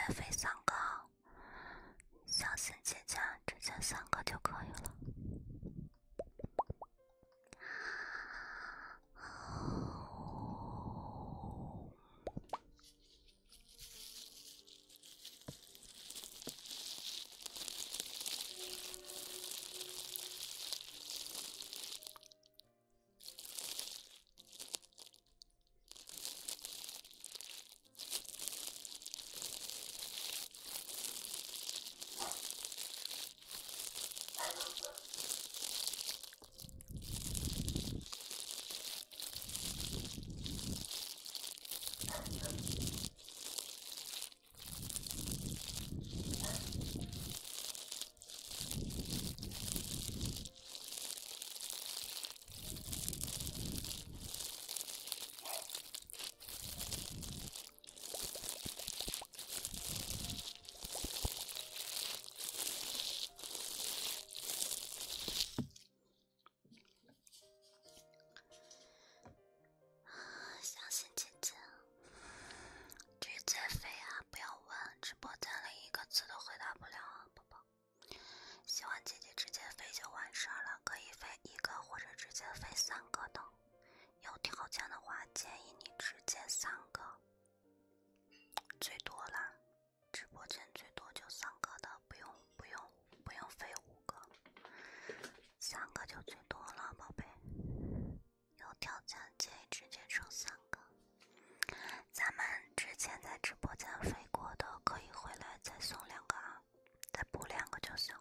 飞3个，相信姐姐，直接3个就可以了。相信姐姐，直接飞啊！不要问，直播间里一个字都回答不了啊，宝宝。喜欢姐姐直接飞就完事儿了，可以飞1个或者直接飞3个的。有条件的话，建议你直接3个，最多啦。直播间最多就3个的，不用飞5个，3个就最多了，宝贝。有条件建议直接抽3个。咱们之前在直播间飞过的，可以回来再送2个啊，再补2个就行。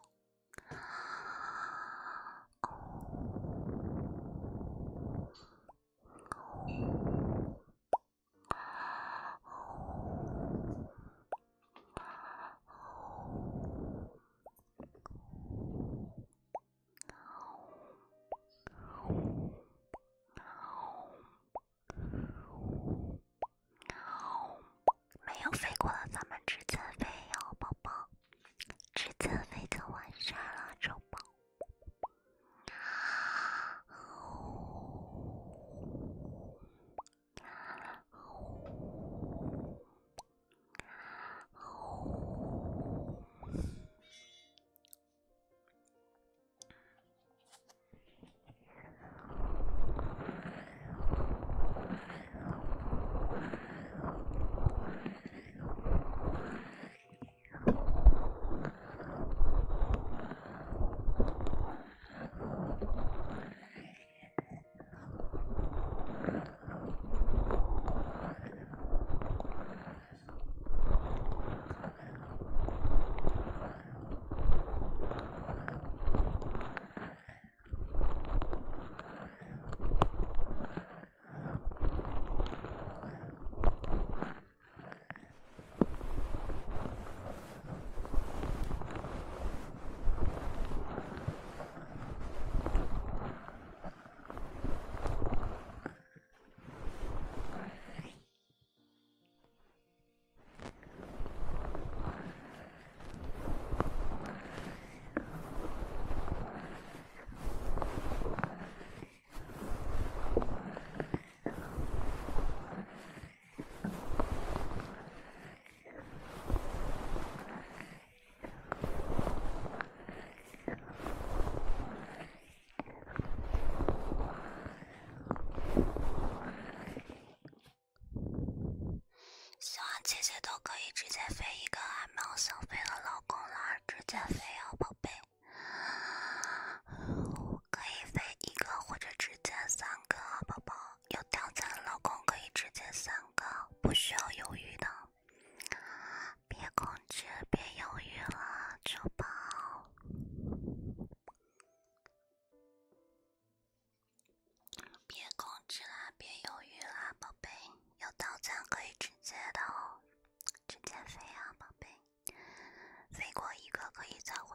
没有飞过的，咱们直接飞哟，宝宝，直接飞就完事儿了，周宝。希望姐姐都可以直接飞1个啊！没有想飞了老公啦，直接飞哦，宝贝。可以飞1个或者直接3个，宝宝。有条件的老公可以直接3个，不需要犹豫的。别控制，别犹豫了，周宝。别控制啦，别犹豫啦，宝贝。有条件可以直接的哦，直接飞啊，宝贝。飞过1个可以再回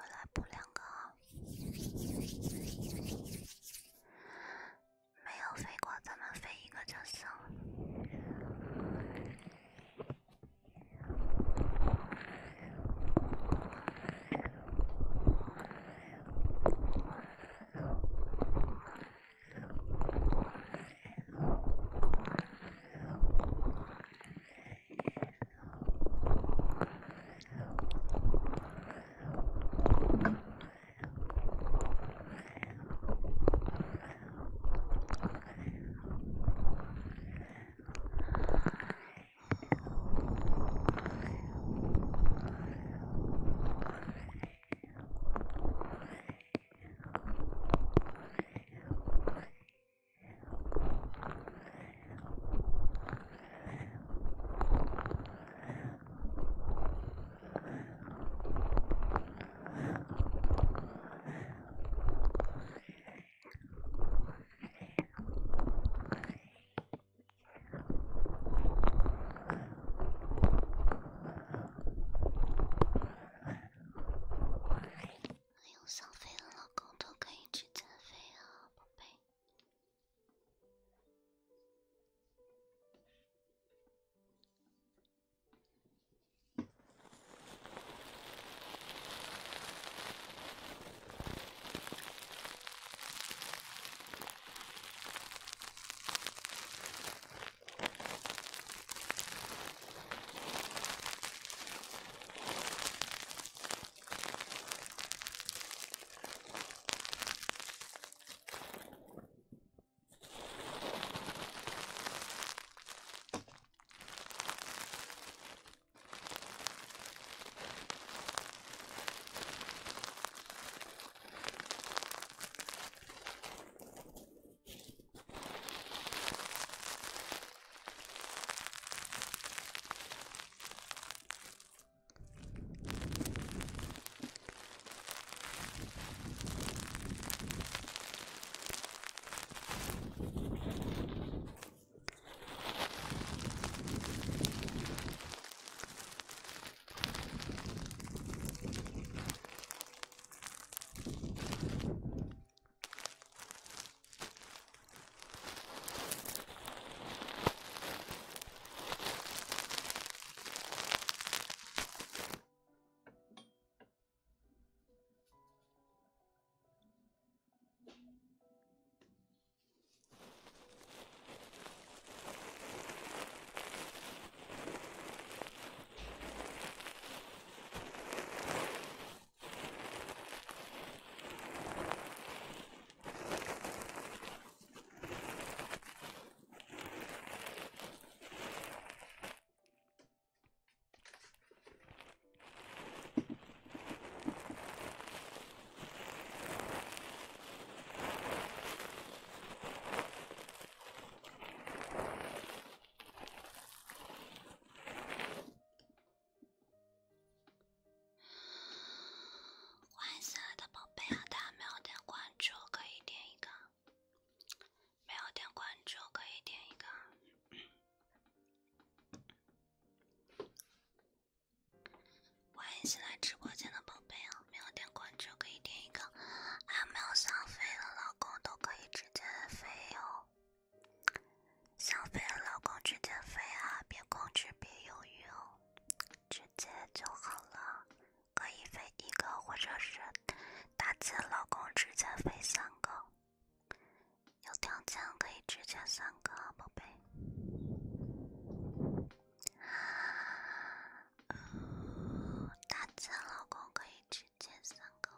新来直播间的宝贝啊，没有点关注可以点一个，还有没有想飞的老公都可以直接飞哦。想飞的老公直接飞啊，别控制，别犹豫哦，直接就好了。可以飞一个，或者是大姐老公直接飞3个，有条件可以直接3个，宝贝。大姐老公可以直接3个。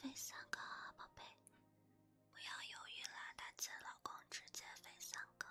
飞3个，宝贝，不要犹豫啦，大姐老公直接飞3个。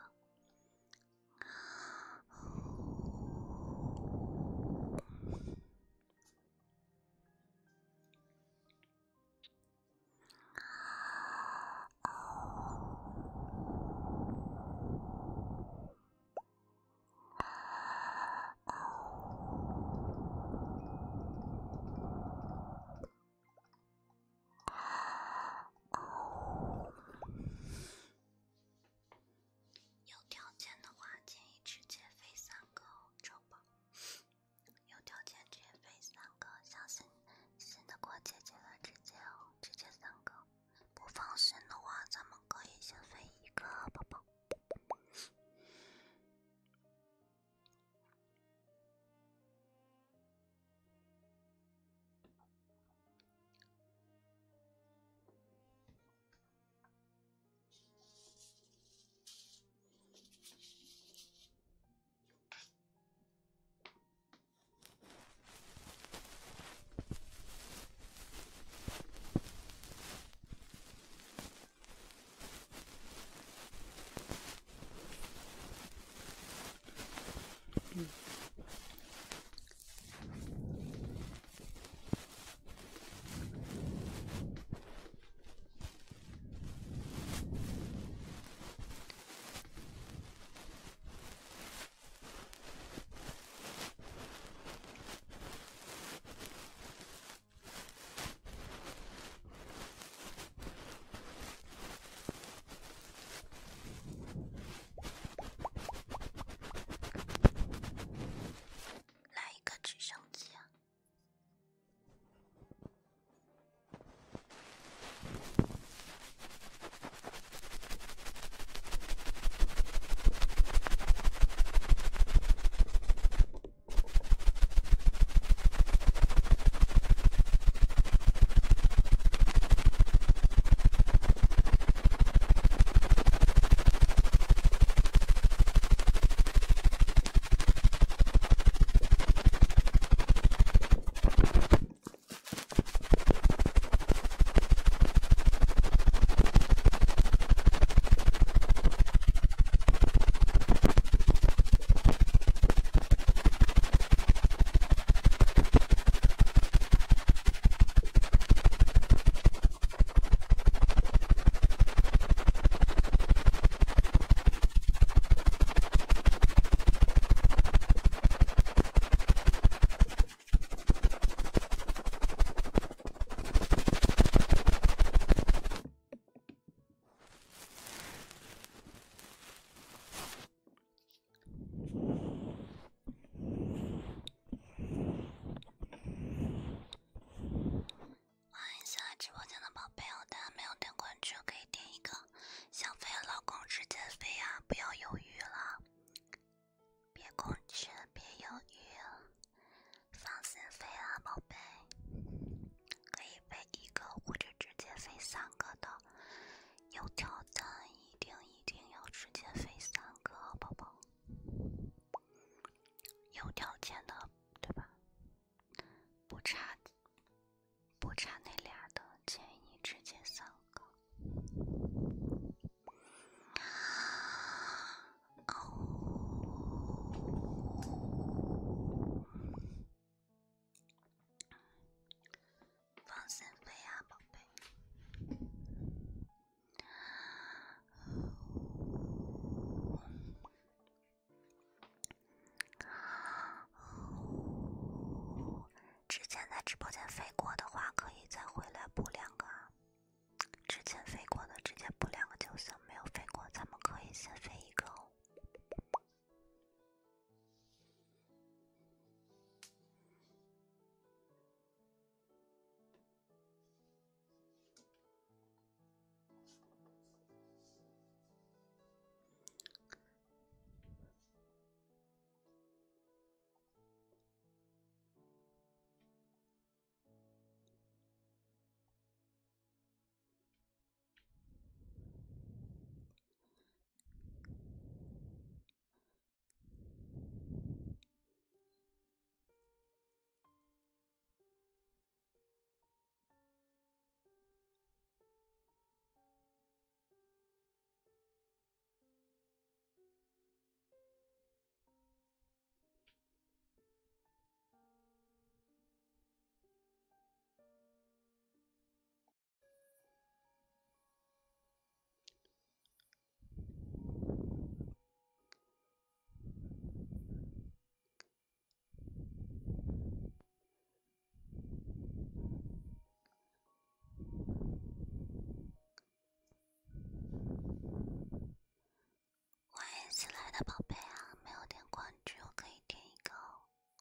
的宝贝啊，没有点关注，我可以点一个哦。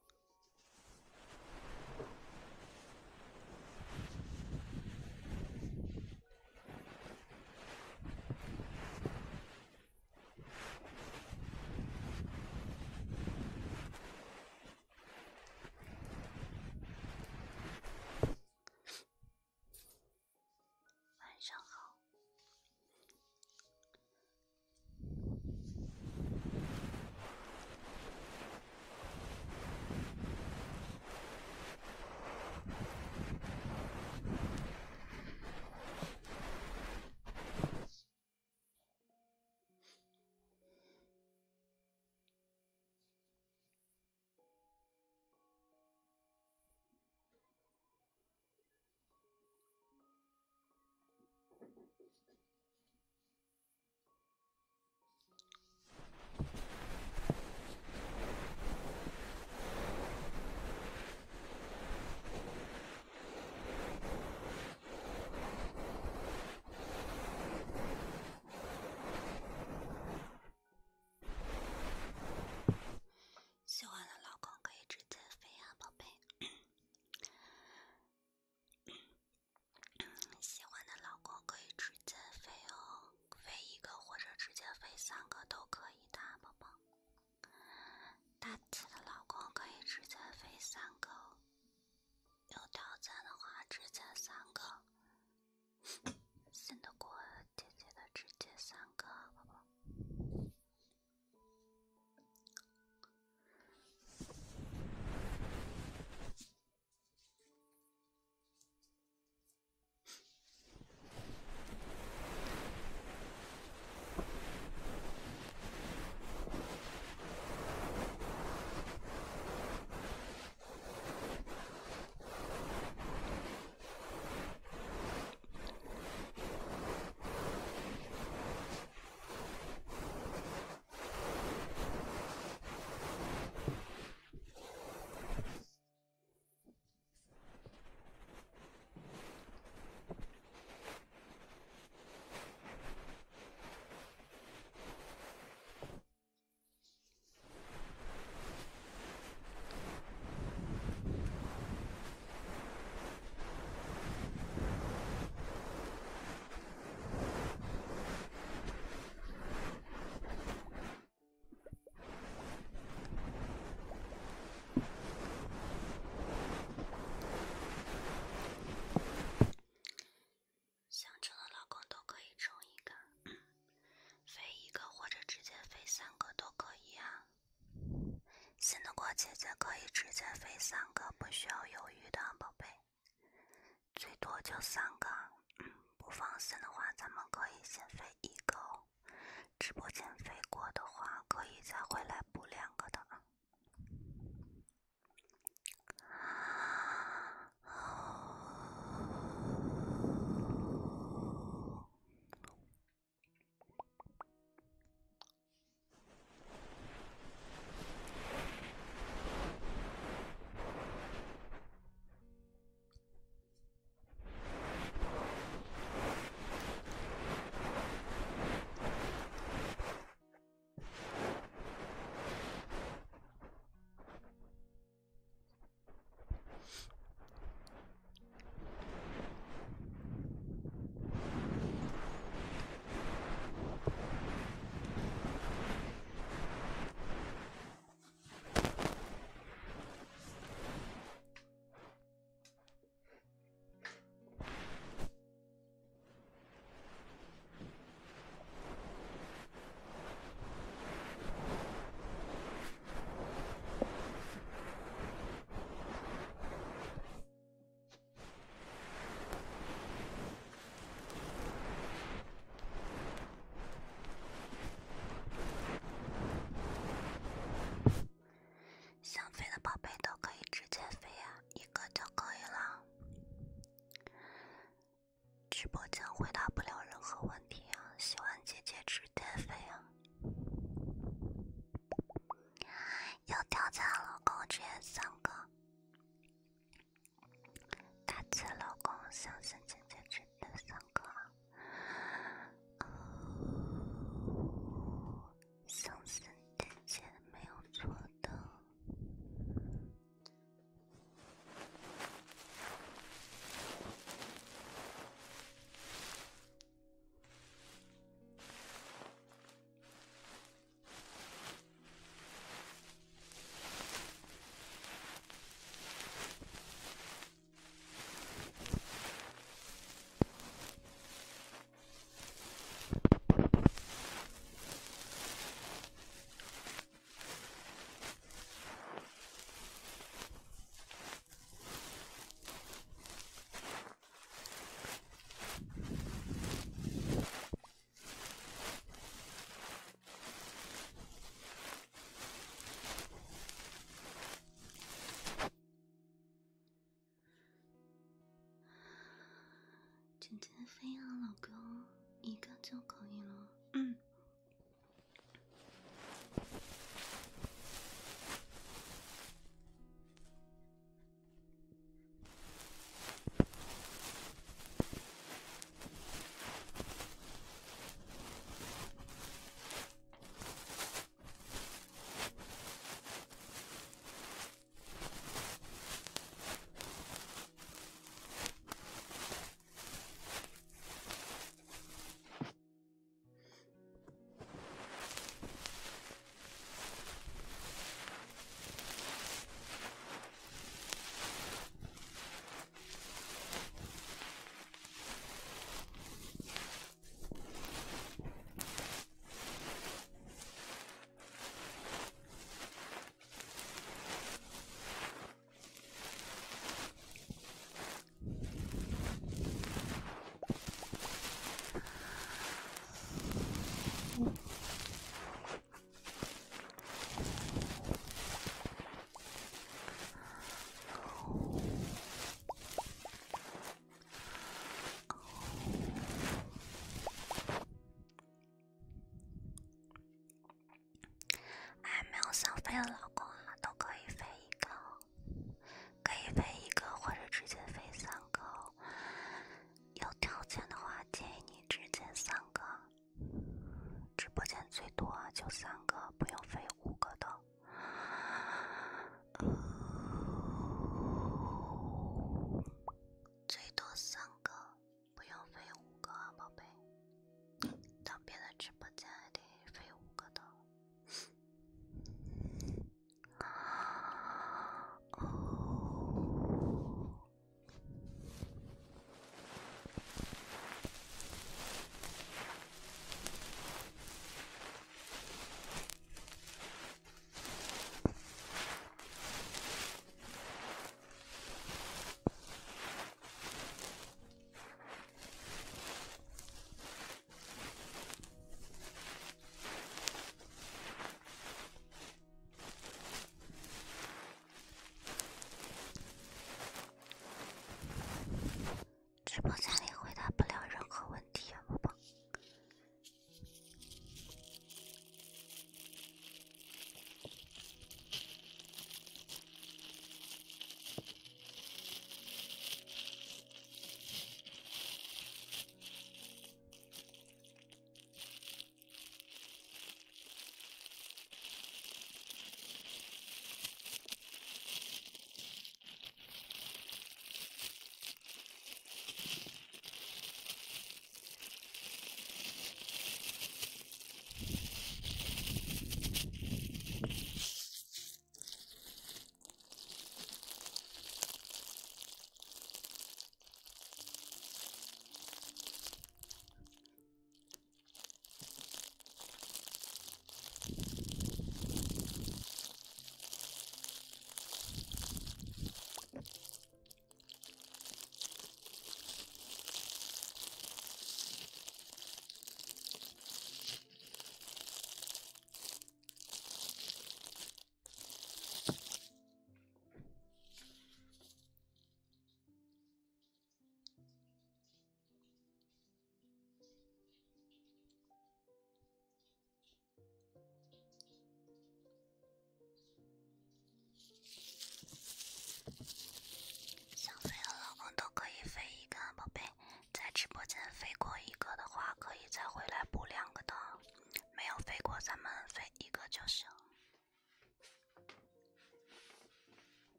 晚上好。喜欢的老公可以直接飞啊，宝贝。喜欢的老公可以直接飞哦，飞一个或者直接飞3个都可以的，宝宝。大气的老公可以直接飞3个，有挑战的话直接3个，信得过姐姐的直接3个，宝宝。想成的老公都可以冲一个，飞一个或者直接飞3个都可以啊。信得过姐姐可以直接飞3个，不需要犹豫的，宝贝。最多就3个，不放心的话，咱们可以先飞1个哦。直播间飞过的话，可以再回来补2个的啊。想飞的宝贝都可以直接飞啊，1个就可以了。直播间回答不了任何问题啊，喜欢姐姐直接飞啊。有挑战老公直接3个，大气老公相信姐姐直接3个啊。相信飞啊，老公，一个就可以了。嗯。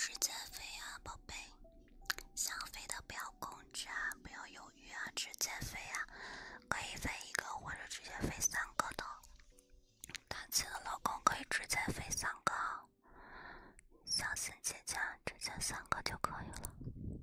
直接飞啊，宝贝！想飞的不要控制啊，不要犹豫啊，直接飞啊！可以飞一个或者直接飞3个的。大气的老公可以直接飞3个，相信姐姐，直接3个就可以了。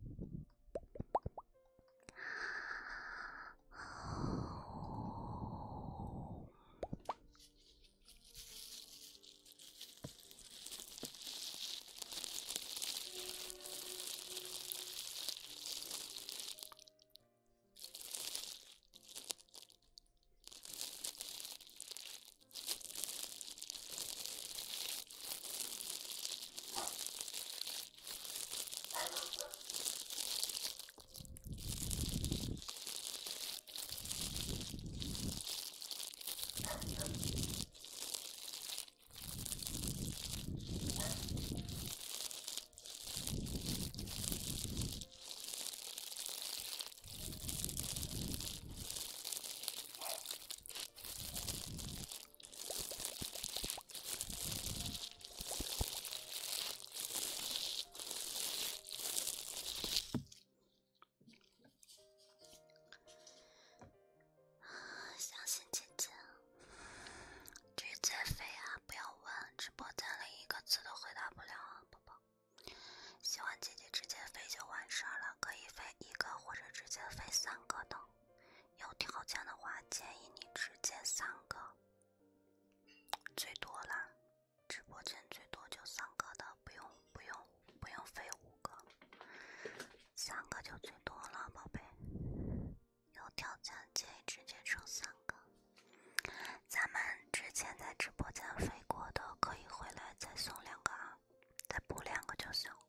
相信姐姐，直接飞啊！不要问，直播间里一个字都回答不了啊，宝宝。喜欢姐姐直接飞就完事儿了，可以飞1个或者直接飞3个的。有条件的话，建议你直接3个，最多了。直播间最多就3个的，不用飞5个，3个就最多了，宝贝。有条件建议直接抽3个。咱们之前在直播间飞过的，可以回来再送2个啊，再补2个就行。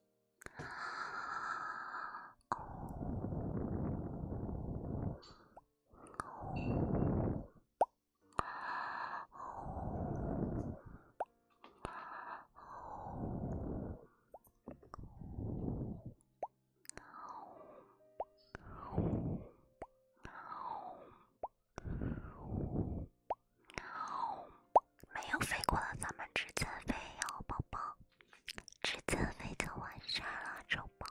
没有飞过的咱们直接飞哦，宝宝，直接飞就完事儿了，周宝。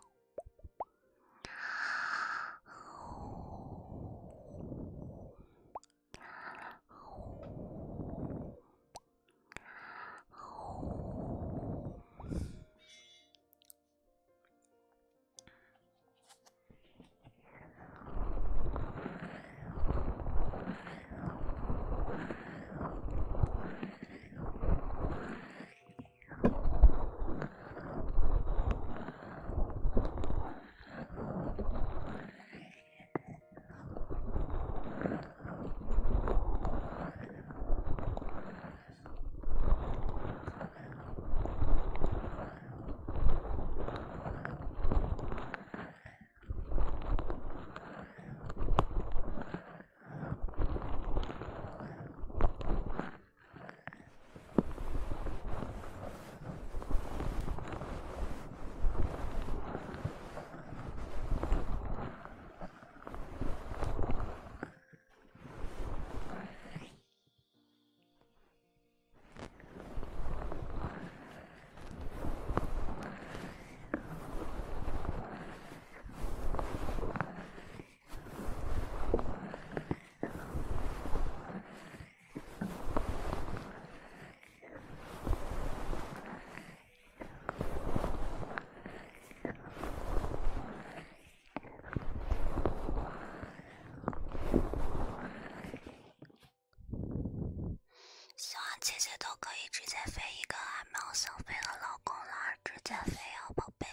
希望姐姐都可以直接飞1个，还没有想飞的老公了，直接飞哦，宝贝。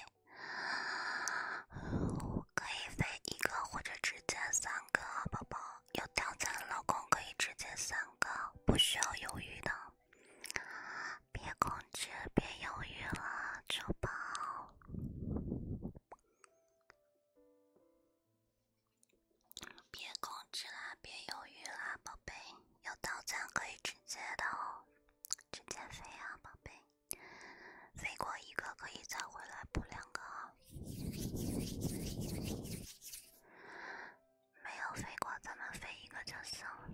可以飞1个或者直接3个，宝宝。有条件的老公可以直接3个，不需要犹豫的。别控制，别犹豫了，周宝。别控制啦，别犹豫啦，宝贝。有条件可以直接的哦，直接飞啊，宝贝。飞过1个可以再回来补2个哦。没有飞过，咱们飞1个就行了。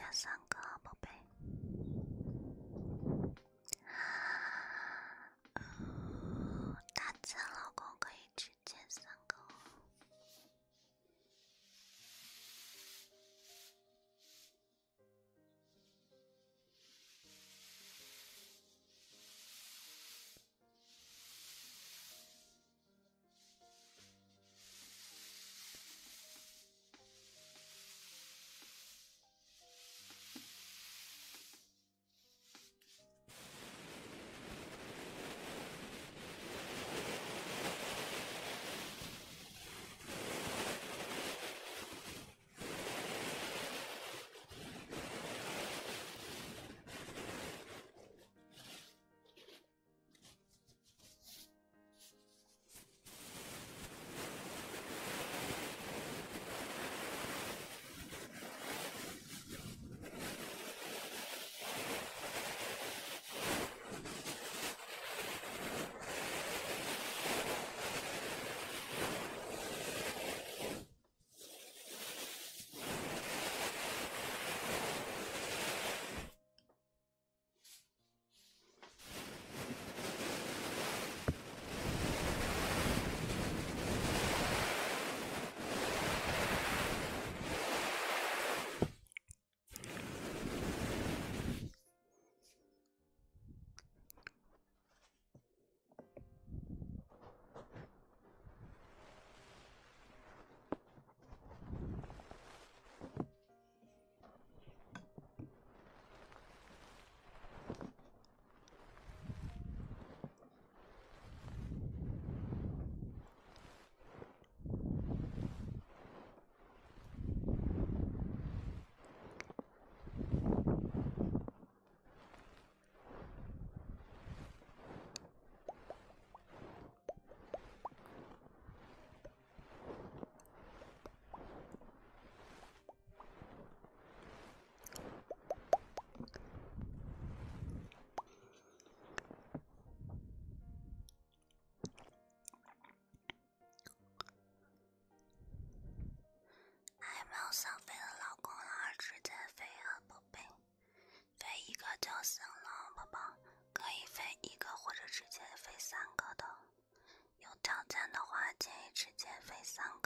接3个，宝贝。大姐老公可以直接3个。还没有想飞的老公了，直接飞啊，宝贝！飞一个就行了，宝宝，可以飞1个或者直接飞3个的。有条件的话，建议直接飞3个。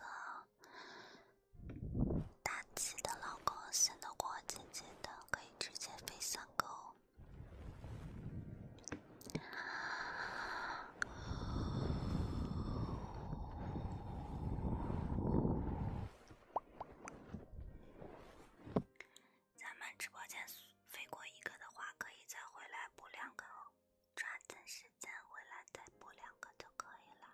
大气的老公信得过姐姐的，可以直接飞3个哦。咱们直播间飞过1个的话，可以再回来补2个哦，抓紧时间回来再补2个就可以了。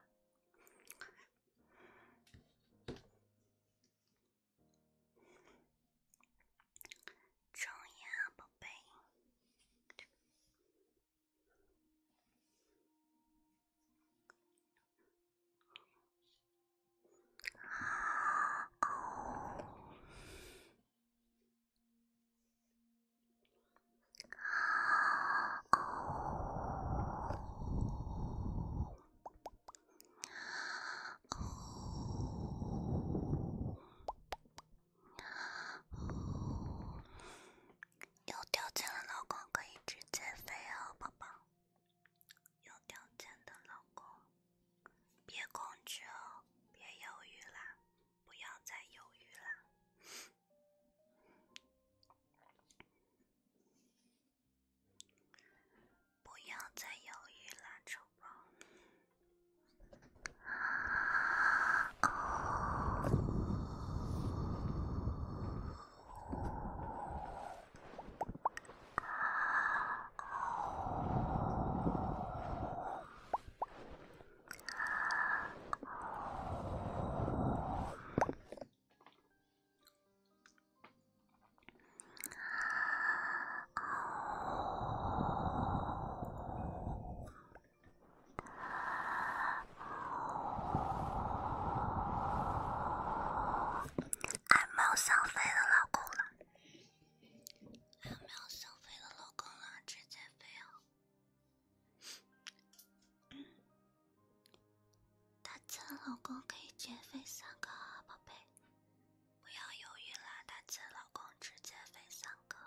睁眼啊，宝贝！有条件的老公可以直接飞哦，宝宝。有条件的老公，别恐惧哦，别犹豫啦，不要再犹豫啦。不要再犹豫啦，丑宝。还没有想飞的老公了，还没有想飞的老公了，直接飞哦。大姐的老公可以直接飞3个啊，宝贝，不要犹豫啦，大姐老公直接飞3个。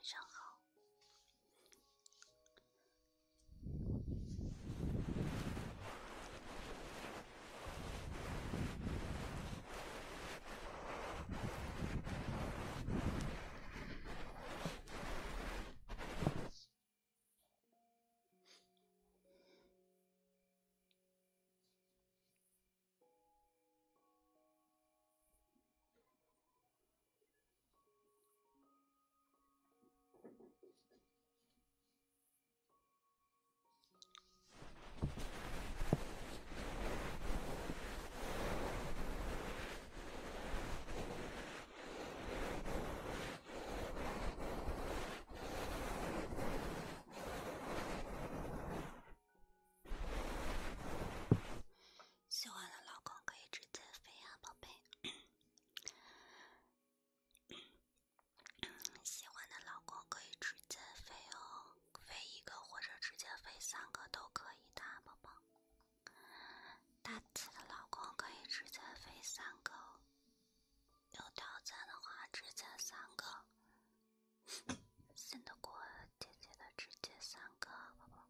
上好。喜欢的老公可以直接飞啊，宝贝。喜欢的老公可以直接飞哦，飞一个或者直接飞3个都可以的，宝宝。大气的老公可以直接飞3个，有挑战的话直接3个，信得过姐姐的直接3个，宝宝。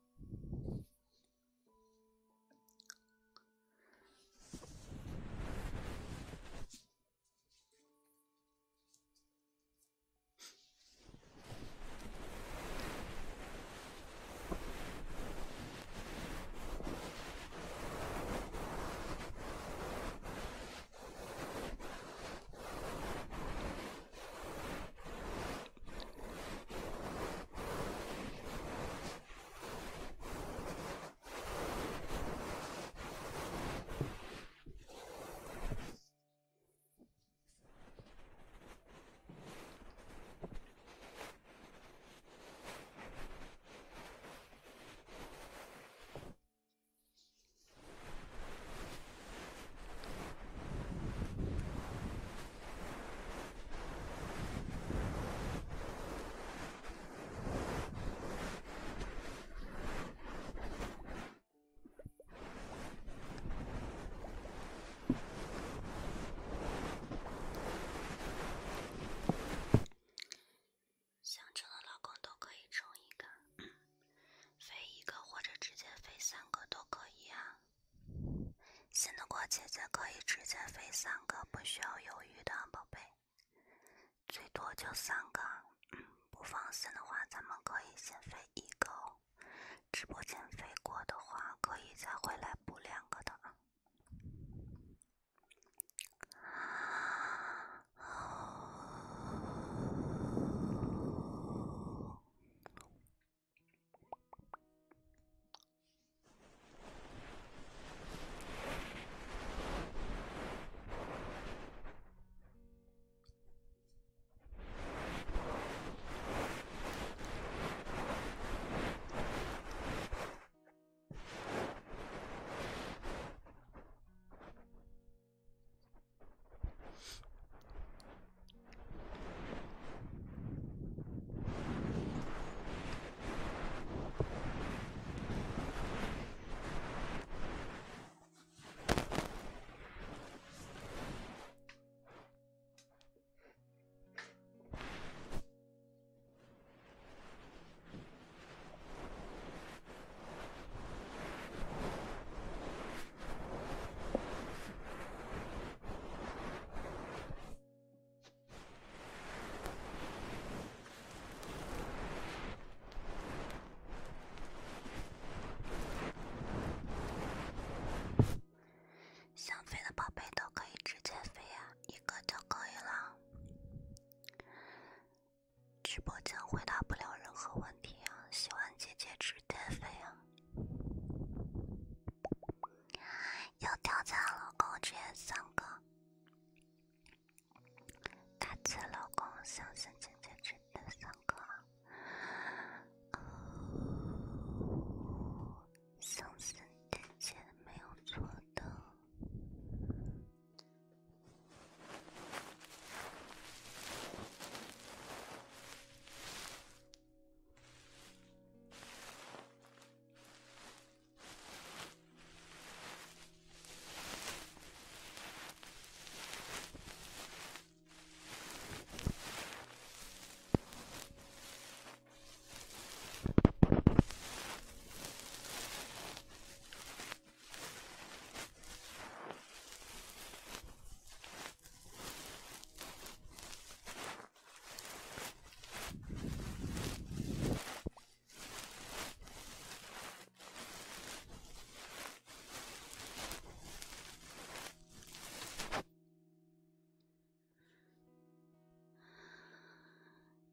想成的老公都可以冲一个，飞一个或者直接飞3个都可以啊。信得过姐姐可以直接飞3个，不需要犹豫的，宝贝。最多就3个，不放心的话，咱们可以先飞1个哦。直播间飞过的话，可以再回来补2个的啊。想飞的宝贝都可以直接飞啊，1个就可以了。直播间回答不了任何问题啊，喜欢姐姐直接飞啊。有挑战老公直接3个，大气老公相信姐姐直接3个啊。相信姐姐没有错的。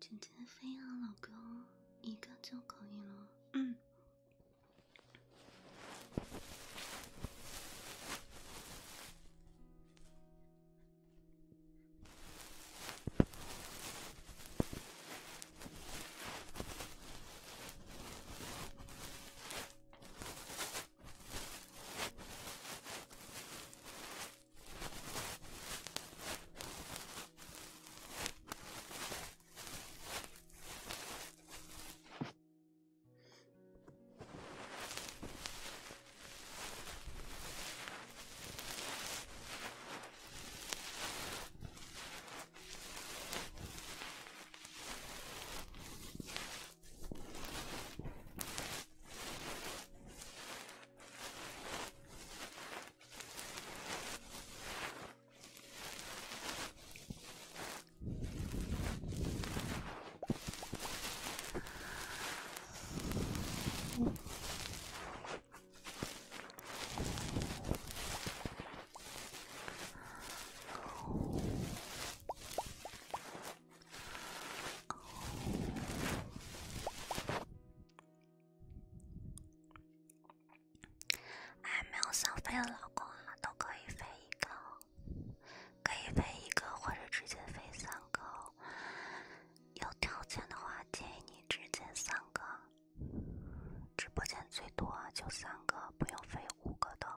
直接飞啊，老公，一个就可以了。还没有想飞的老公啊，都可以飞一个，可以飞一个或者直接飞3个。有条件的话，建议你直接3个。直播间最多就3个，不用飞5个的。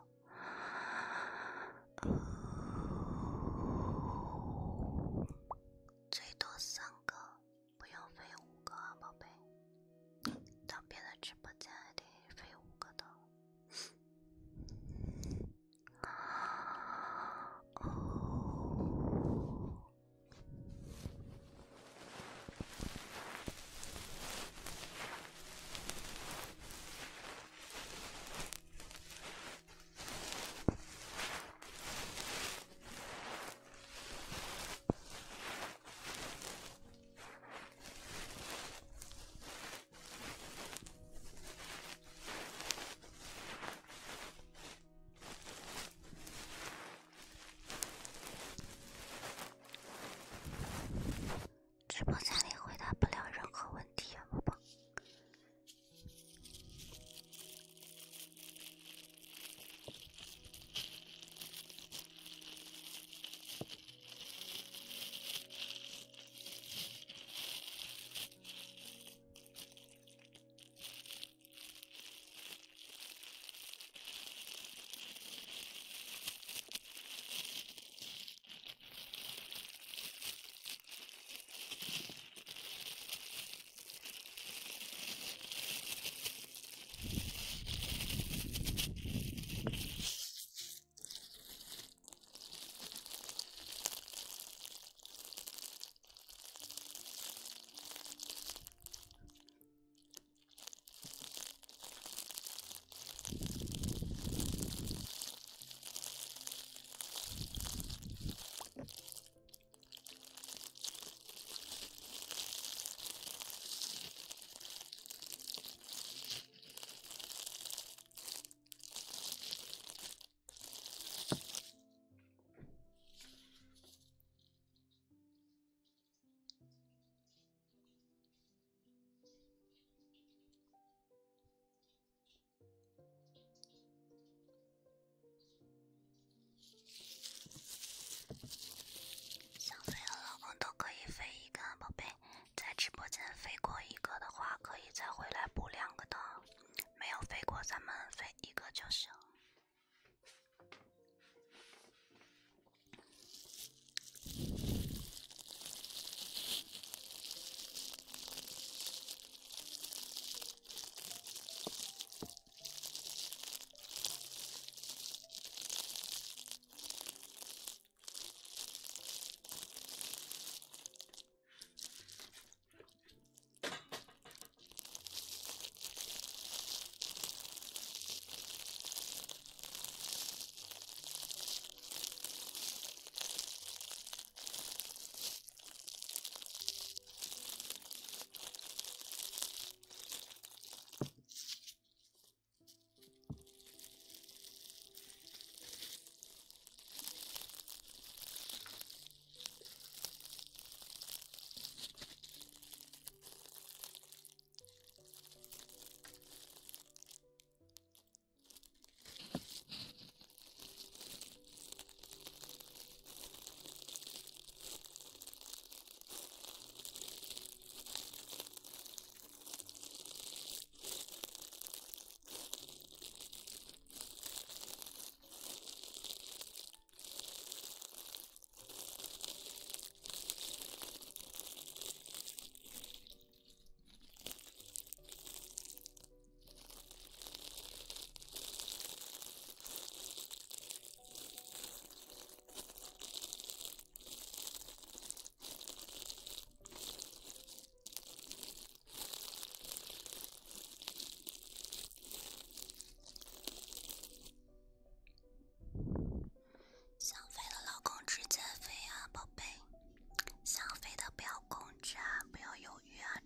最多3个，不用飞5个啊，宝贝。到别的直播间还得飞5个的。直播间里回答不了任何问题啊，宝宝。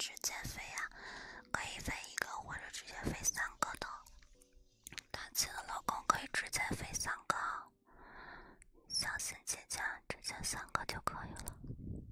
直接飞呀，可以飞一个或者直接飞3个的。大姐的老公可以直接飞3个，相信姐姐，直接3个就可以了。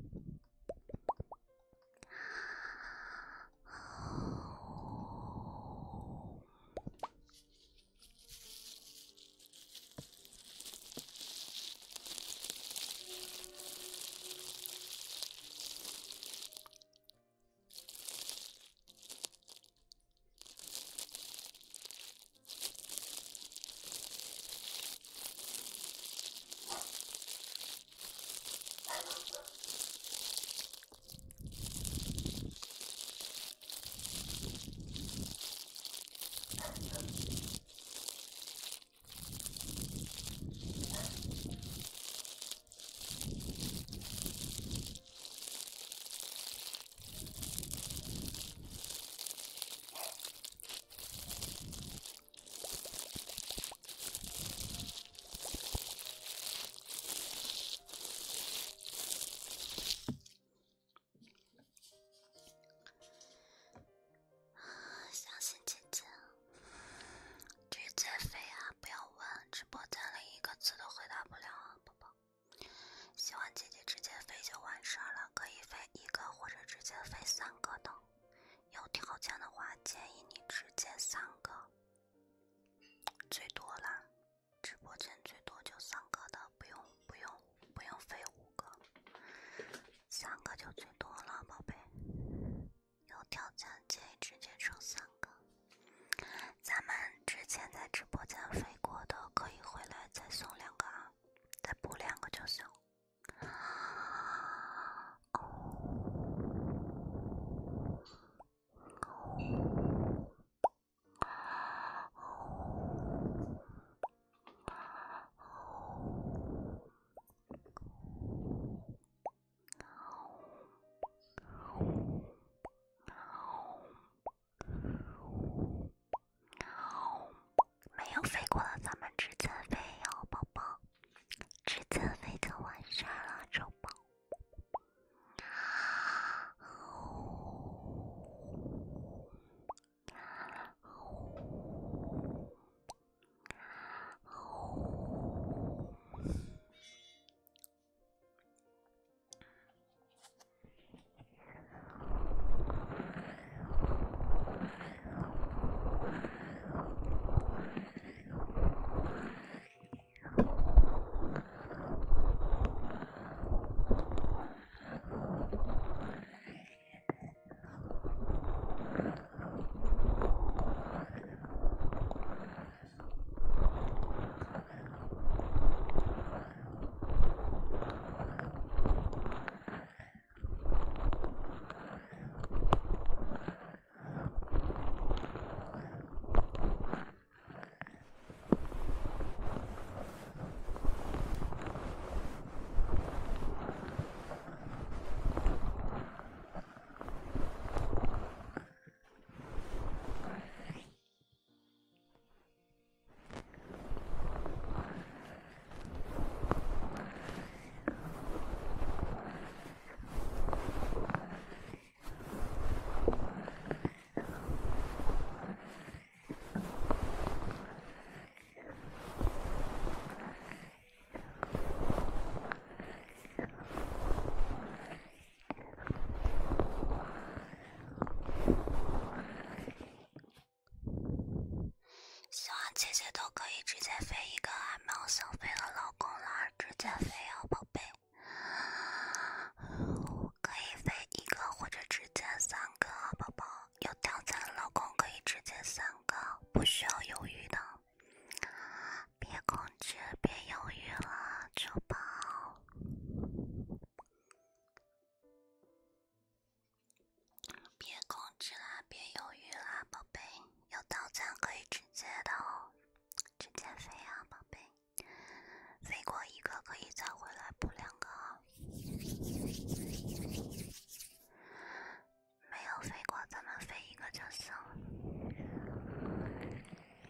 相信姐姐，直接飞啊！不要问，直播间里一个字都回答不了啊，宝宝。喜欢姐姐直接飞就完事儿了，可以飞1个或者直接飞3个的。有条件的话，建议你直接3个，最多啦。直播间最多就3个的，不用飞5个，3个就最多了，宝贝。有条件建议直接抽3个。咱们之前在直播间飞过的，可以回来再送2个啊，再补2个就行。没有飞过的咱们直接飞哦，宝宝，直接飞就完事儿了，周宝。希望姐姐都可以直接飞1个，还没有想飞的老公啦，直接飞哦，宝贝。可以飞1个或者直接3个，宝宝。有条件的老公可以直接3个，不需要犹豫的。别控制，别犹豫了，周宝。别控制啦，别犹豫啦，宝贝。有条件可以直接的哦，直接飞啊，宝贝。飞过1个可以再回来补2个哦。没有飞过，咱们飞1个就行。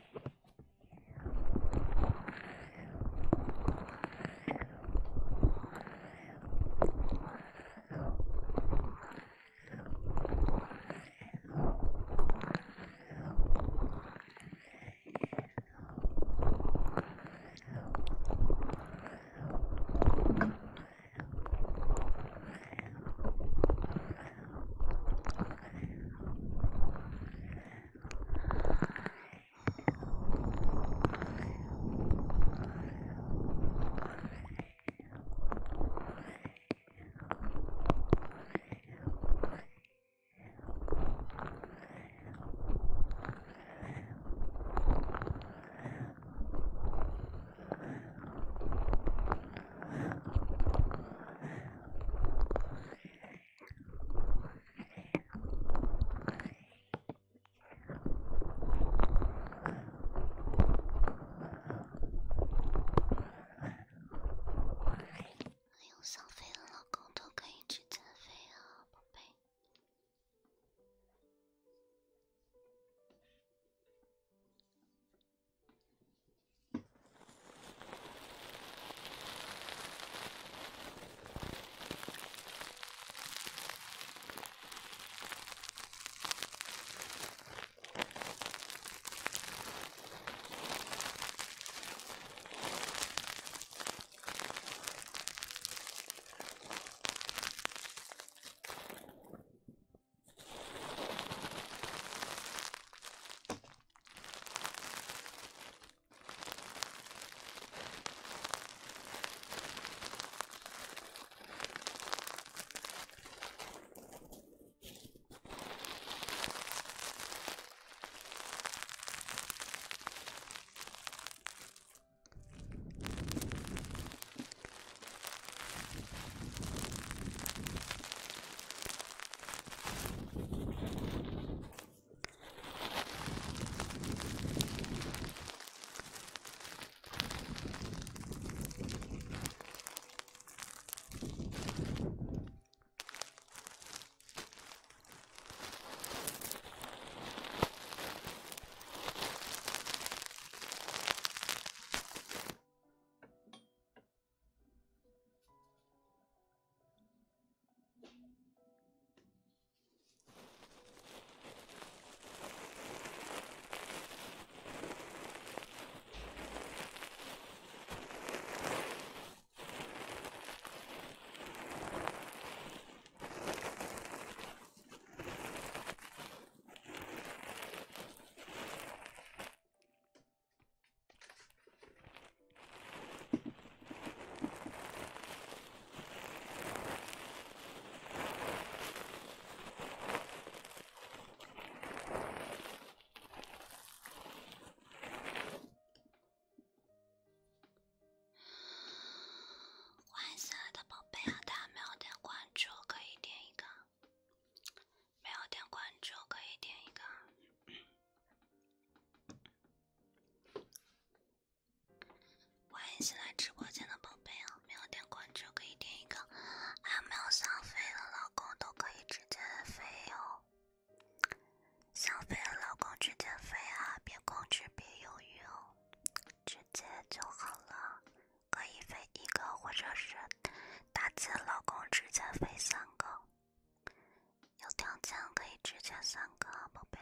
直接3个，宝贝。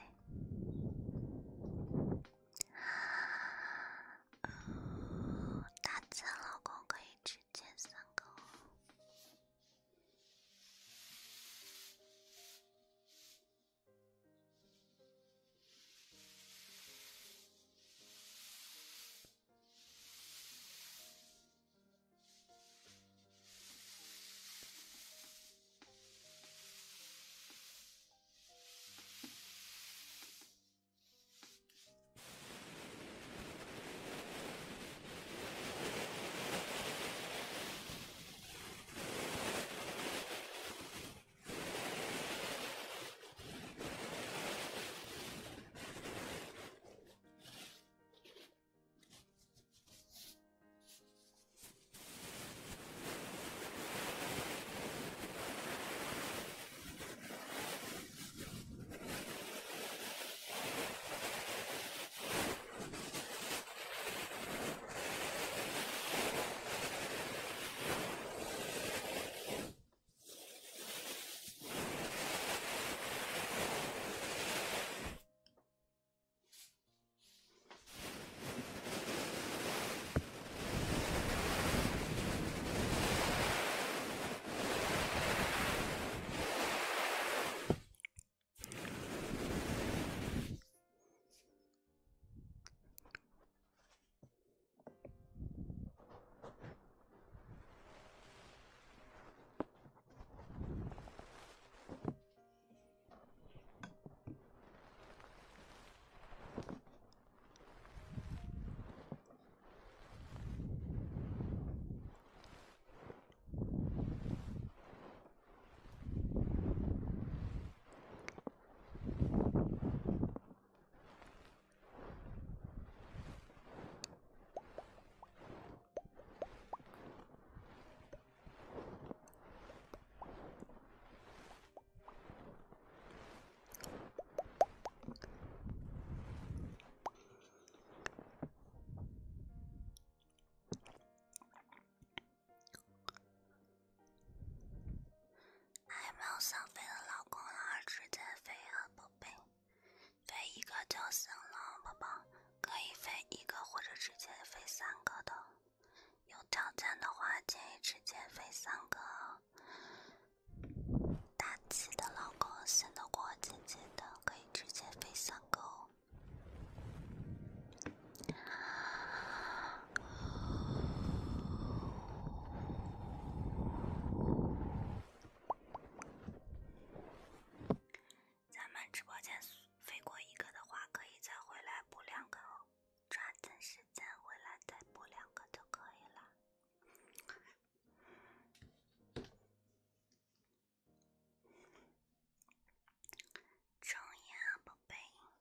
大姐老公可以直接3个。想飞的老公了，直接飞啊，宝贝！飞一个就行了，宝宝。可以飞一个或者直接飞3个的。有条件的话，建议直接飞3个。大气的老公信得过姐姐的，可以直接飞3个哦。咱们直播间飞过1个的话，可以再回来补2个哦，抓紧时间回来再补2个就可以了。睁眼啊，宝贝！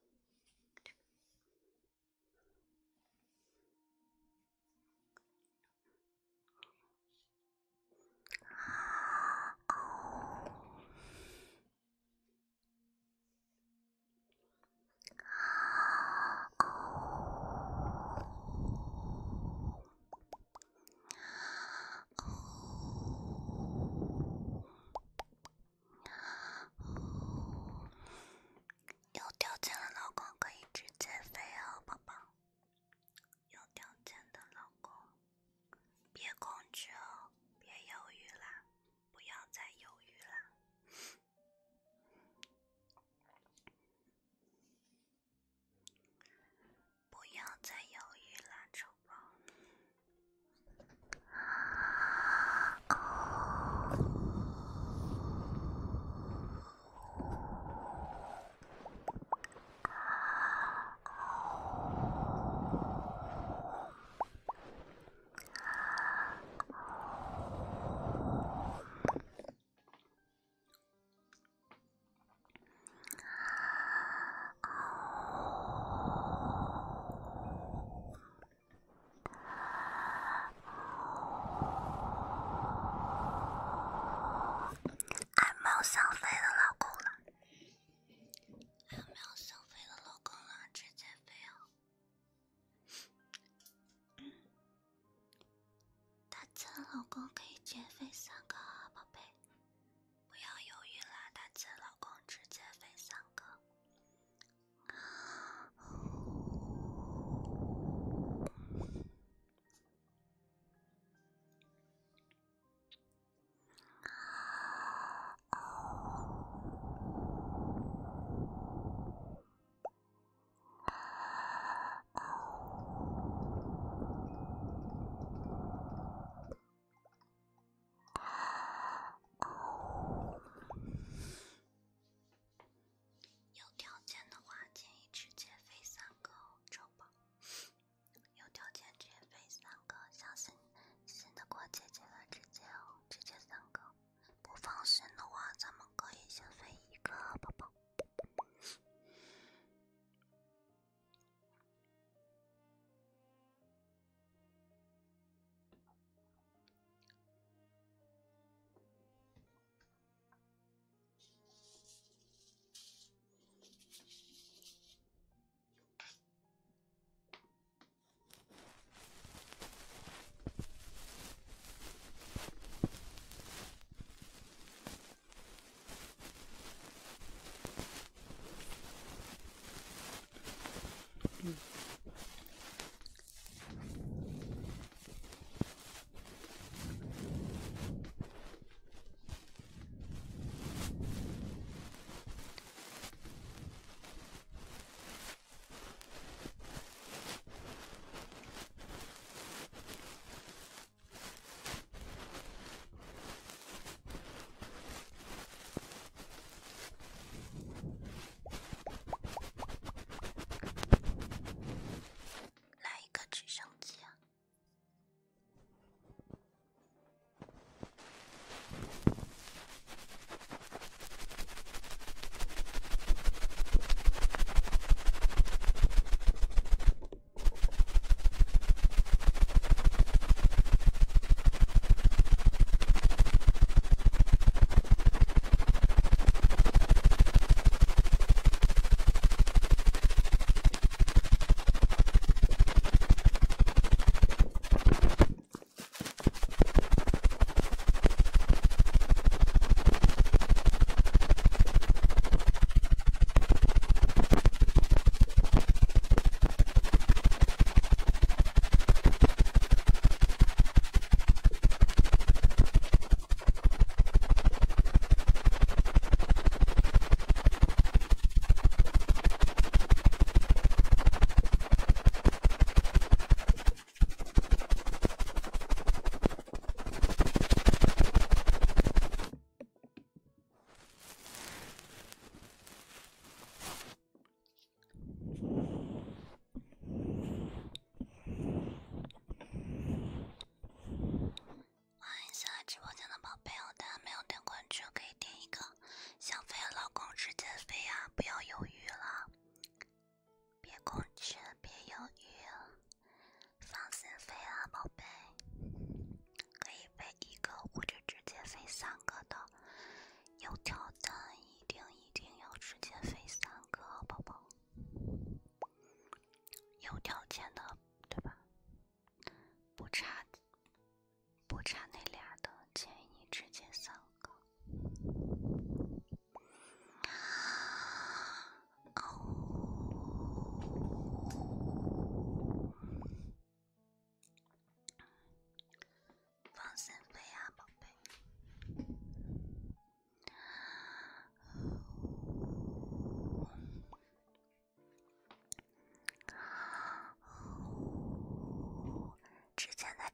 有条件的老公可以直接飞哦，宝宝。有条件的老公，别恐惧哦，别犹豫啦，不要再犹豫啦。不要再犹豫啦，丑宝。俺没有想飞的老公了，俺没有想飞的老公了，直接飞哦。大姐的老公可以直接飞3个啊，宝贝，不要犹豫啦，大姐老公直接飞3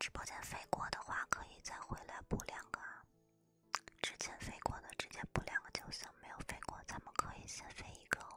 直播间飞过的话，可以再回来补2个啊。之前飞过的直接补2个就行，没有飞过咱们可以先飞1个哦。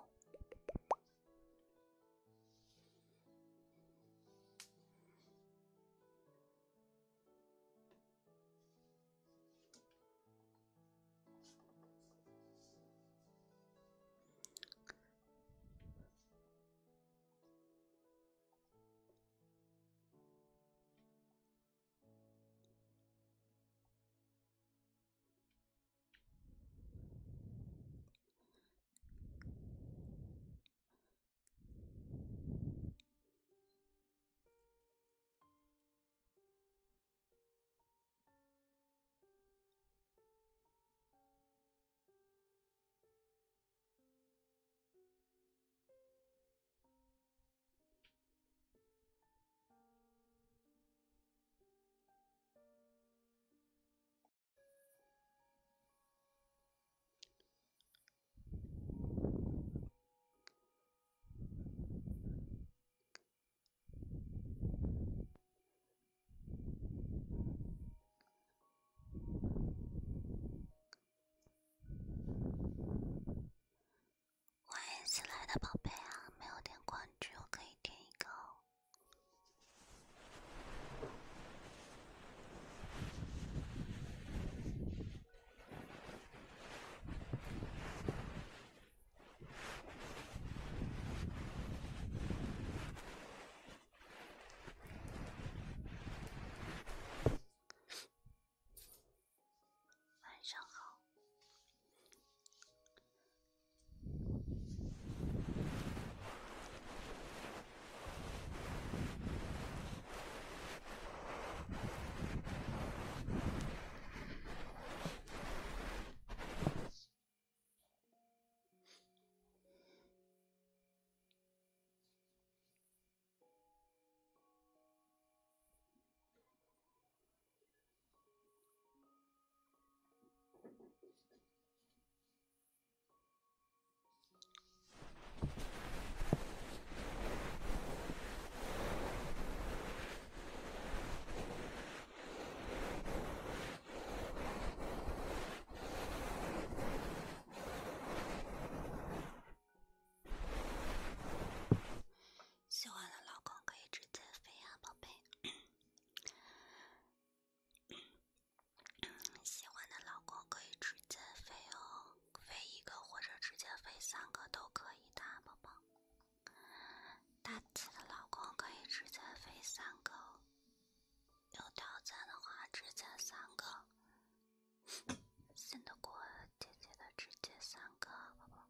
欢迎新来的宝贝啊，没有点关注我可以点1个哦。晚上好。喜欢的老公可以直接飞呀，宝贝。喜欢的老公可以直接飞哦，飞1个或者直接飞3个都可以的，宝宝。大气的老公可以直接飞3个，有挑战的话直接3个，信得过姐姐的直接3个，宝宝。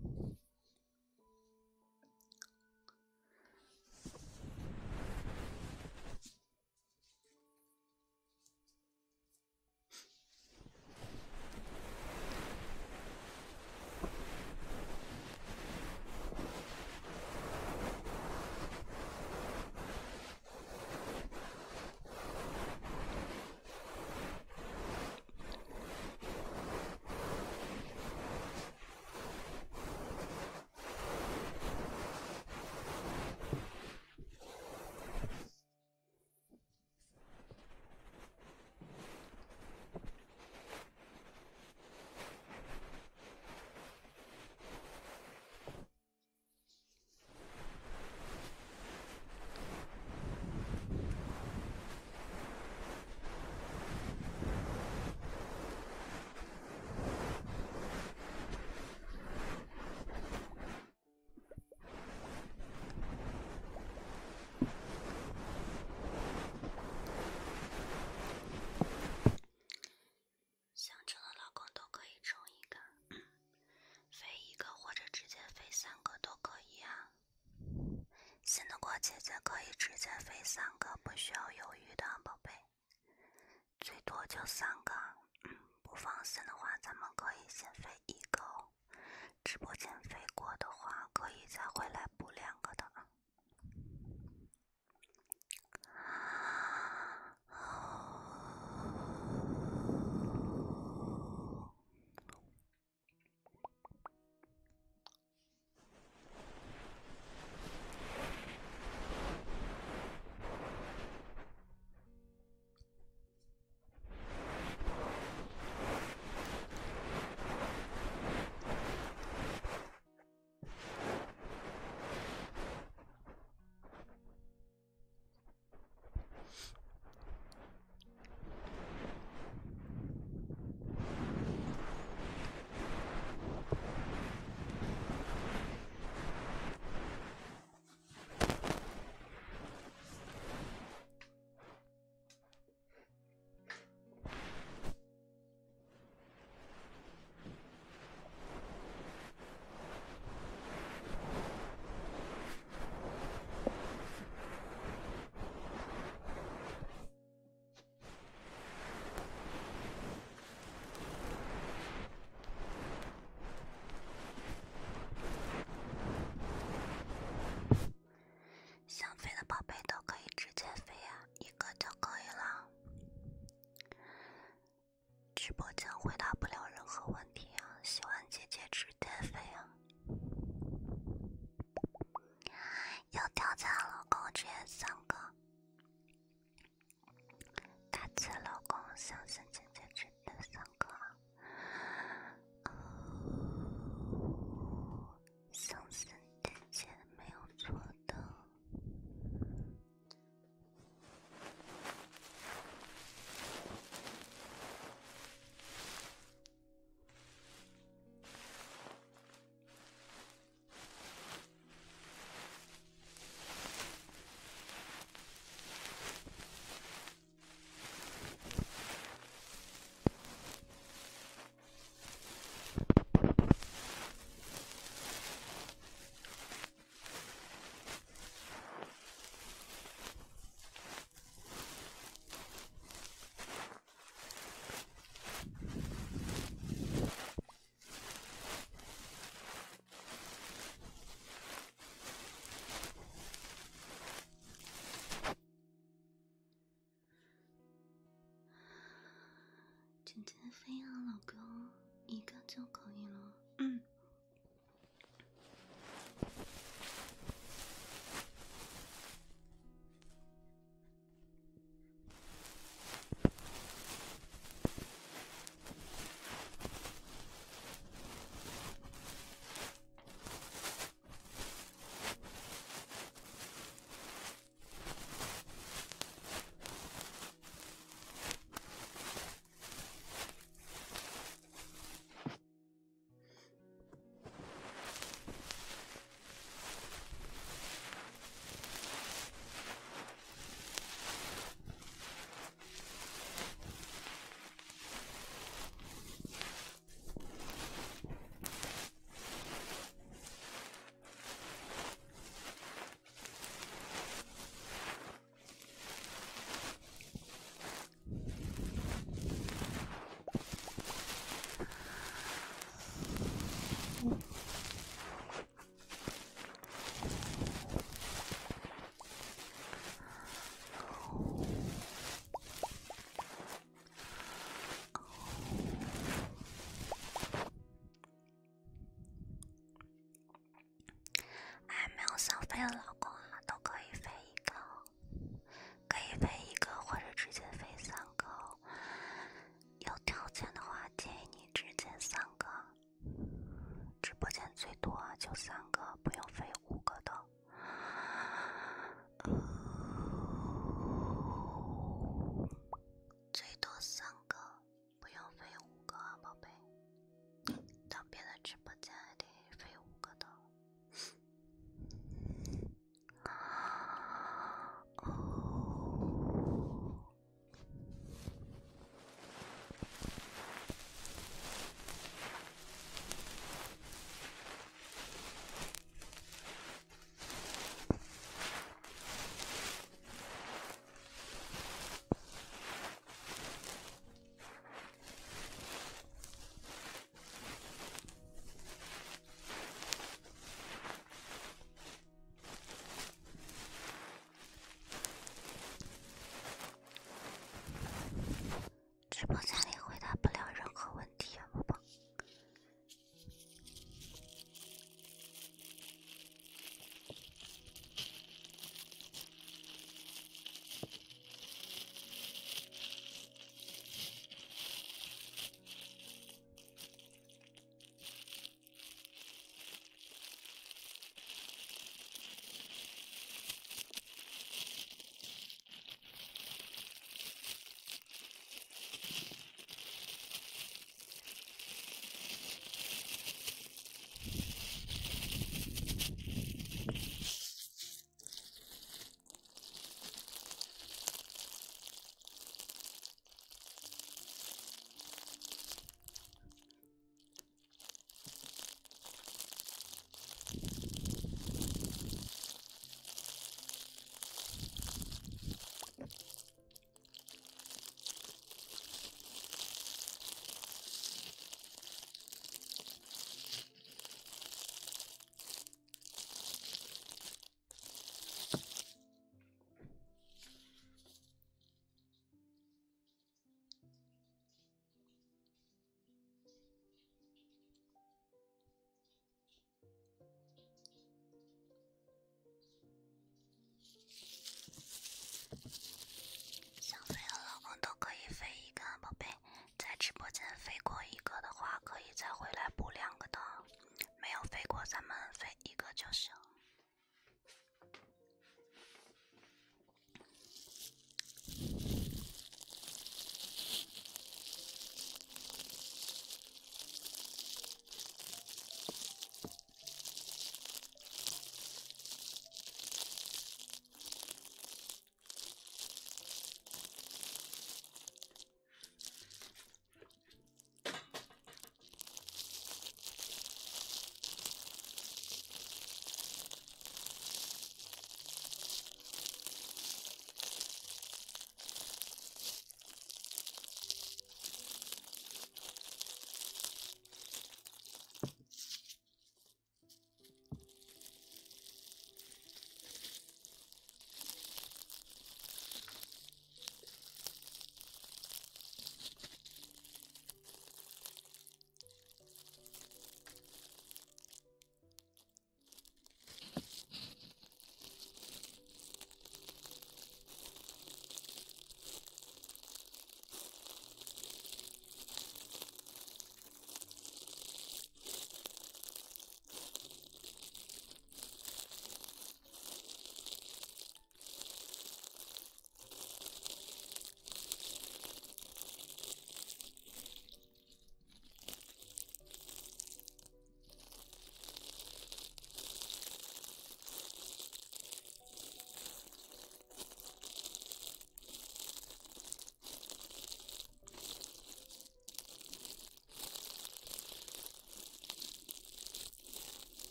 想成的老公都可以冲1个，飞1个或者直接飞3个都可以啊。信得过姐姐可以直接飞3个，不需要犹豫的，宝贝。最多就3个，不放心的话，咱们可以先飞1个哦。直播间飞过的话，可以再回来补2个的啊。 有挑战老公只愿3个，大次老公相信姐姐只愿3个，相信姐姐没有错的。姐姐飞啊，老公，1个就可以了。还没有想飞的老公啊，都可以飞1个，可以飞1个或者直接飞3个。有条件的话，建议你直接3个，直播间最多就3个，不用飞5个的。最多3个，不用飞5个啊，宝贝。到别的直播间还得飞5个的。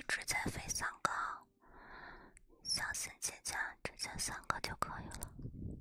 直接飞3个，相信姐姐，直接3个就可以了。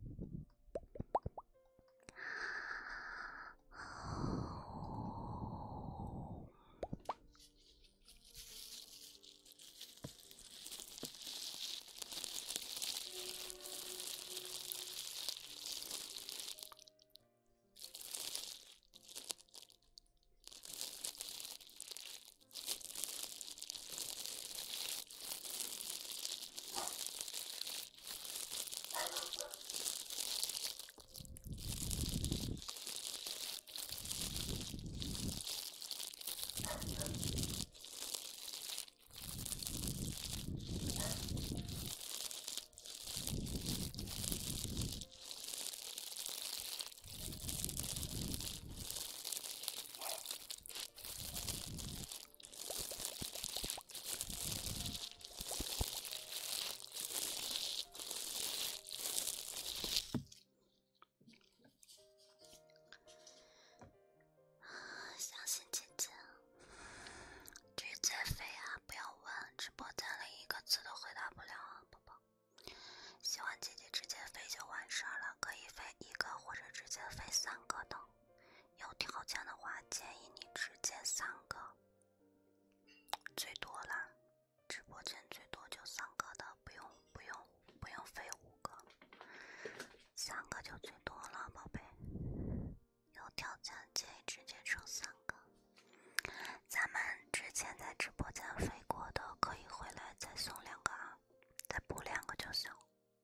相信姐姐，直接飞啊！不要问，直播间里一个字都回答不了啊，宝宝。喜欢姐姐直接飞就完事儿了，可以飞1个或者直接飞3个的。有条件的话，建议你直接3个，最多啦。直播间最多就3个的，不用飞5个，3个就最多了，宝贝。有条件建议直接抽3个。咱们之前在直播间飞过的，可以回来再送2个啊，再补2个就行。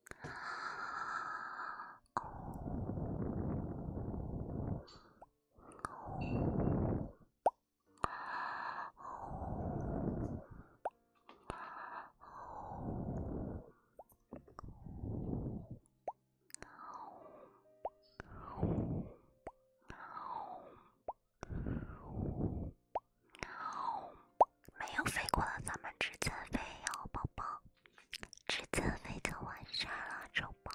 没有飞过的，咱们直接飞哦，宝宝，直接飞就完事儿了，周宝。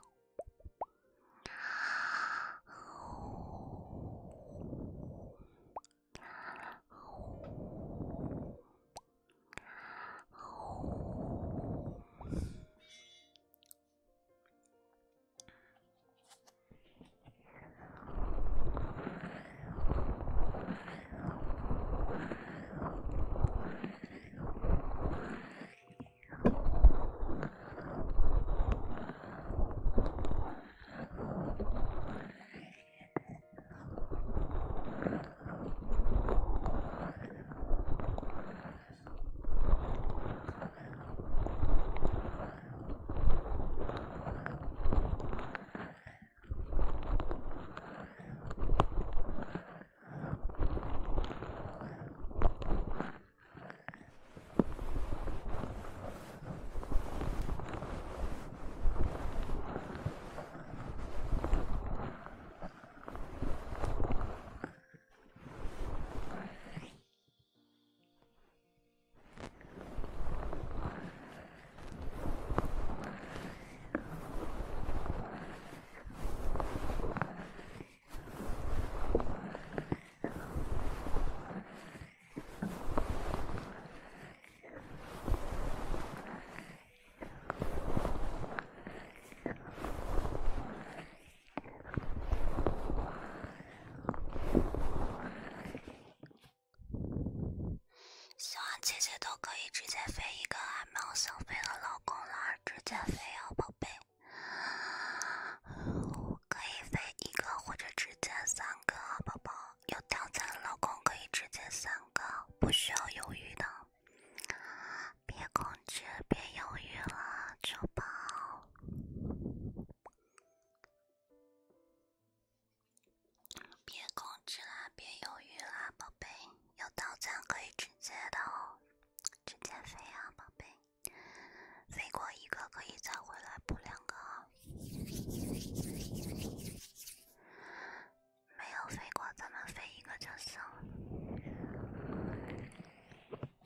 希望姐姐都可以直接飞1个啊！没有想飞了老公啦，直接飞哦，宝贝。可以飞1个或者直接3个，宝宝。有条件的老公可以直接3个，不需要犹豫的。别控制，别犹豫了，周宝。别控制啦，别犹豫啦，宝贝。有条件可以直接的哦，直接飞啊，宝贝。飞过1个可以再回来补2个哦。没有飞过，咱们飞1个就行。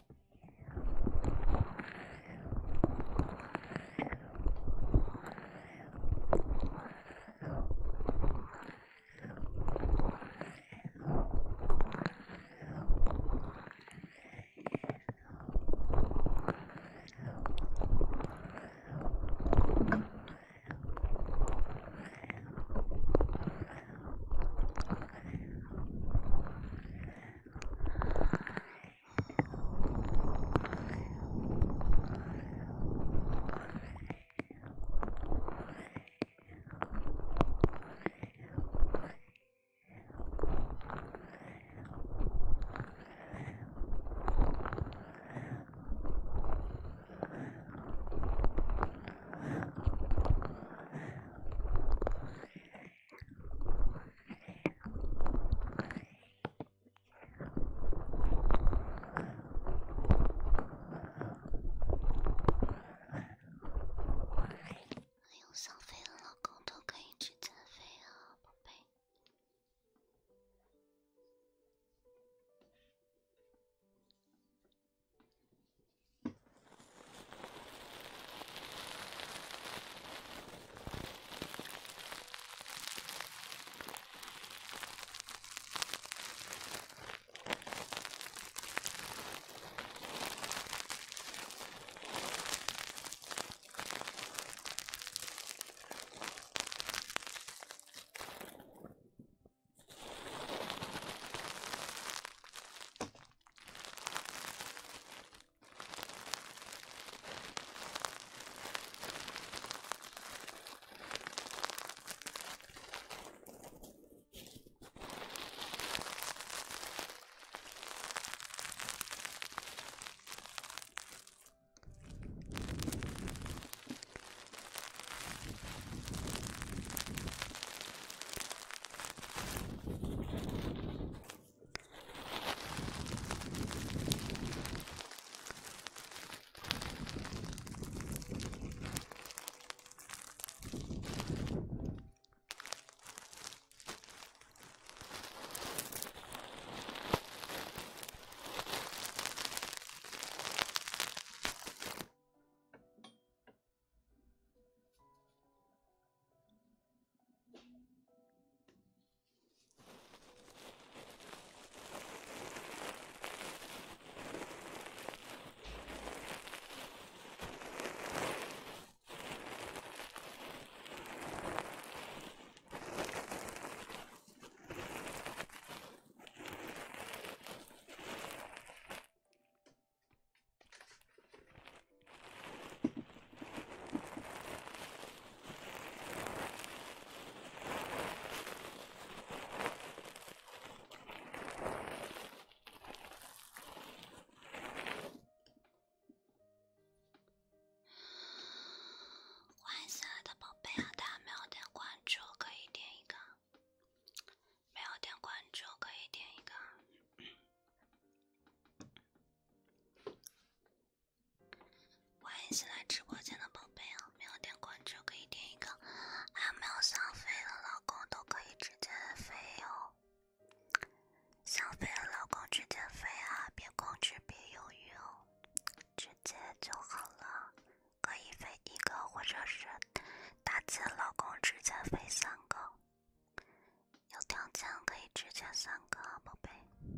新进来直播间的宝贝啊，没有点关注可以点一个，还没有上飞的老公都可以直接飞哦。想飞的老公直接飞啊，别控制，别犹豫哦，直接就好了。可以飞一个，或者是大姐老公直接飞3个，有条件可以直接3个，宝贝。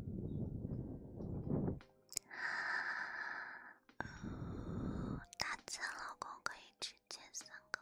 大姐老公可以直接3个。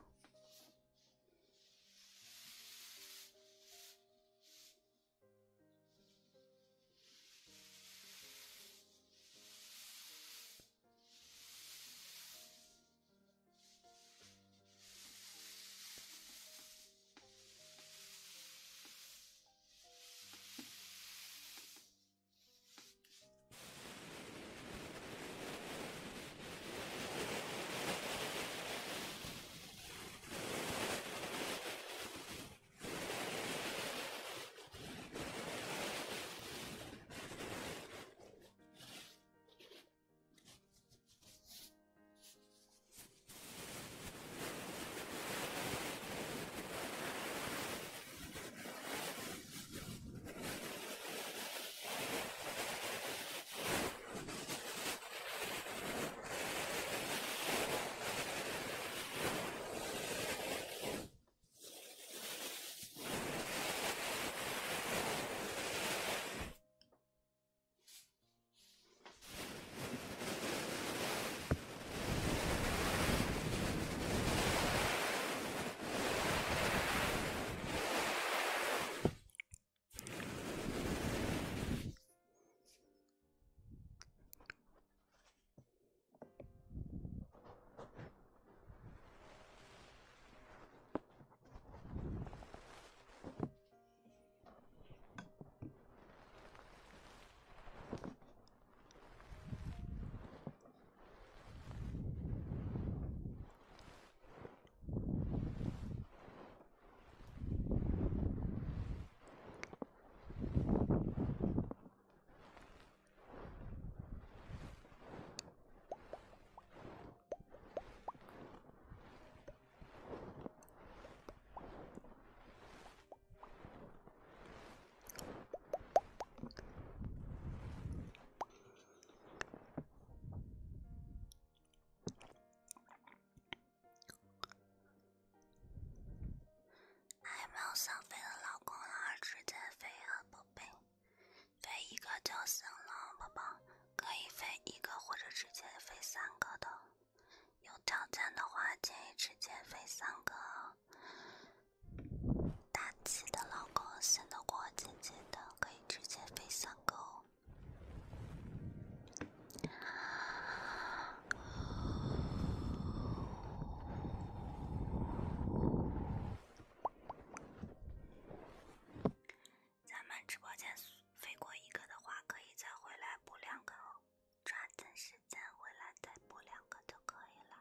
还没有上飞的老公了，直接飞啊，宝贝，飞一个就行了，宝宝，可以飞一个或者直接飞3个的，有条件的话建议直接飞3个。大气的老公信得过姐姐的，可以直接飞3个哦。咱们直播间飞过1个的话，可以再回来补2个哦，抓紧时间回来再补2个就可以了。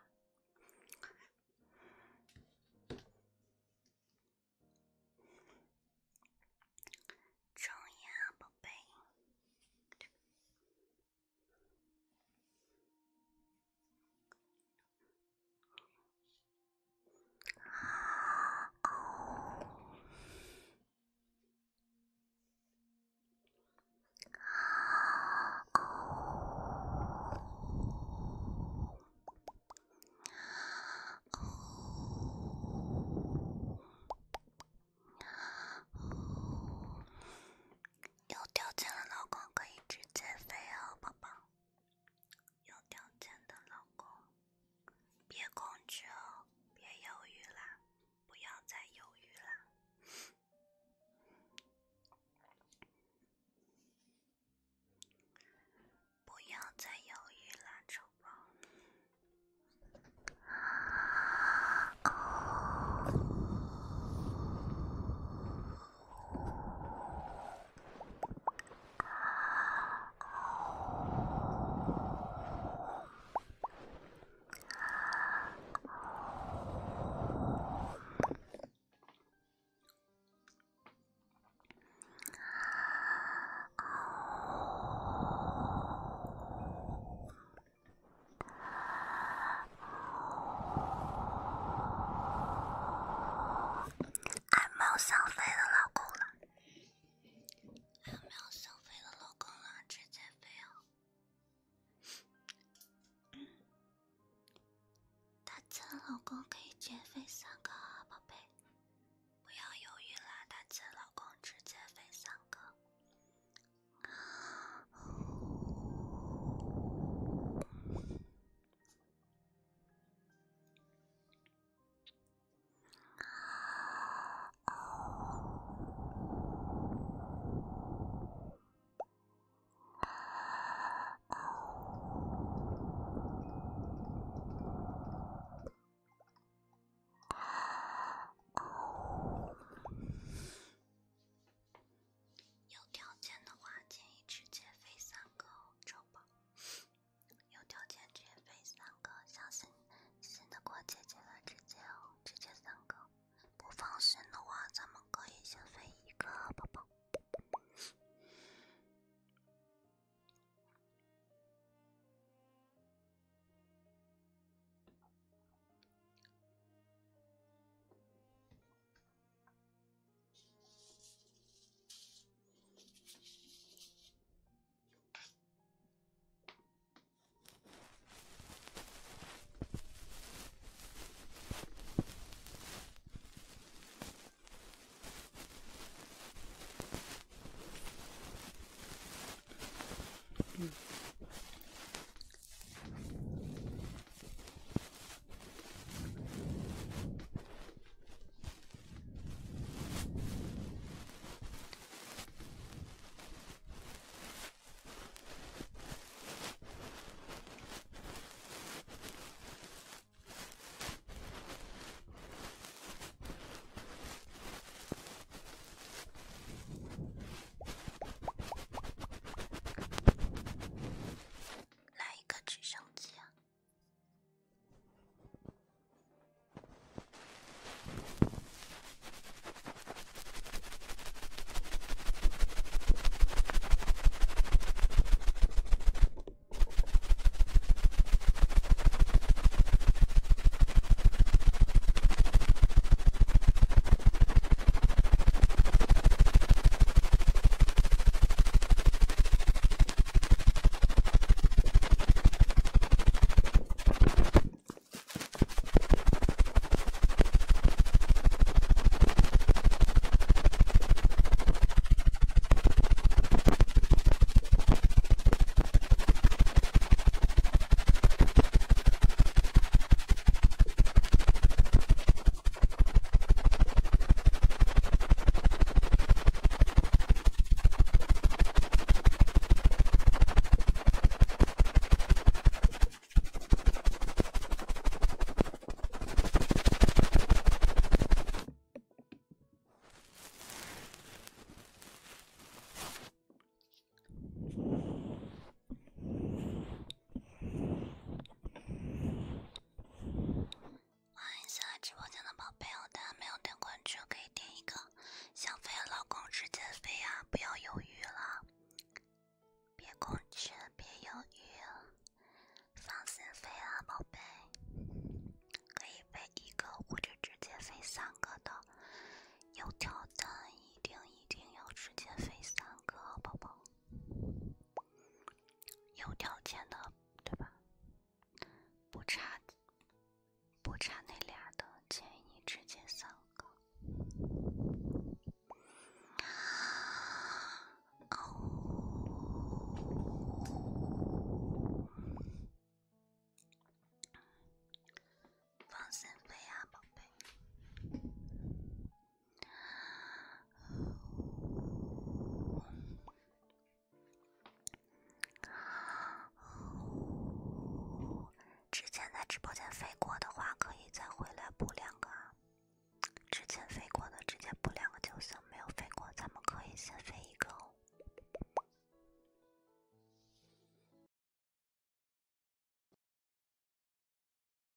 睁眼啊，宝贝。有条件的老公可以直接飞哦，宝宝。有条件的老公，别恐惧哦，别犹豫啦，不要再犹豫啦。不要再犹豫啦，丑宝。 老公可以减肥3个号。